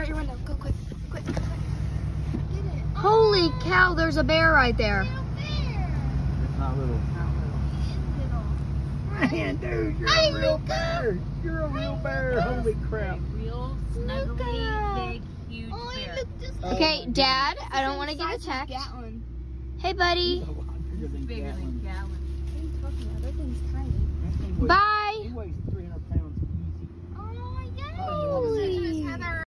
out your window. Go quick. Quick. Get it. Holy cow, there's a bear right there. Little bear. It's not little. Man, dude, you're a real bear. You're a real bear. Holy crap. Real snuggly, big, huge bear. Okay, Dad, I don't want to get attacked. Hey, buddy. Bigger than Gatlin. What are you talking about? That thing's tiny. Bye.